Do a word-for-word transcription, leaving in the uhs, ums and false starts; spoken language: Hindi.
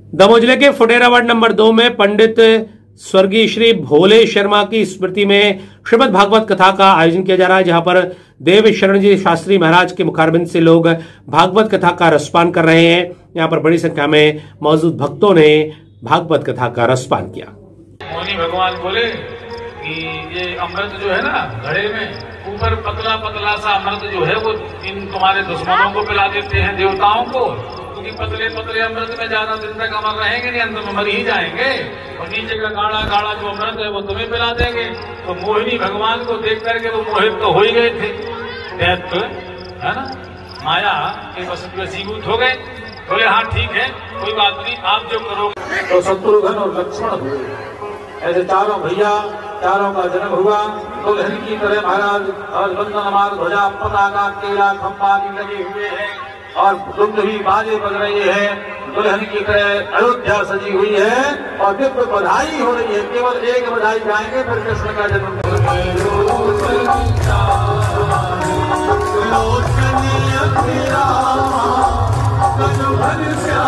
दमोह जिले के फुटेरा वार्ड नंबर दो में पंडित स्वर्गीय श्री भोले शर्मा की स्मृति में श्रीमद् भागवत कथा का आयोजन किया जा रहा है, जहां पर देव शरण जी शास्त्री महाराज के मुखारबिंद से लोग भागवत कथा का रसपान कर रहे हैं। यहां पर बड़ी संख्या में मौजूद भक्तों ने भागवत कथा का रसपान किया। मोनी भगवान बोले कि ये अमृत जो है ना घड़े में, ऊपर पतला पतला सा अमृत जो है वो इन तुम्हारे दुश्मनों को पिला देते हैं, देवताओं को, क्योंकि पतले पतले अमृत में ज्यादा दिन तक अमर रहेंगे नहीं, अंत में मर ही जाएंगे, और नीचे का गाढ़ा गाढ़ा जो अमृत है वो तुम्हें पिला देंगे। तो मोहिनी भगवान को देख करके वो मोहित तो हो ही गए थे, दैत्य है ना, माया के वशीभूत हो गए। बोले हाँ ठीक है, कोई बात नहीं, आप जो करोगे। तो शत्रुघ्न और लक्ष्मण हुए, ऐसे चारों भैया, चारों का जन्म हुआ। दुल्हन की तरह महाराज और बंदन मार ध्वजा पताका केला खंबा भी लगे हुए हैं, और दुग्ध भी बाजे बज रहे हैं। दुल्हन की तरह अयोध्या सजी हुई है और दिव्य बधाई हो रही है। केवल एक बधाई गाएंगे फिर कृष्ण का जन्म। लोचन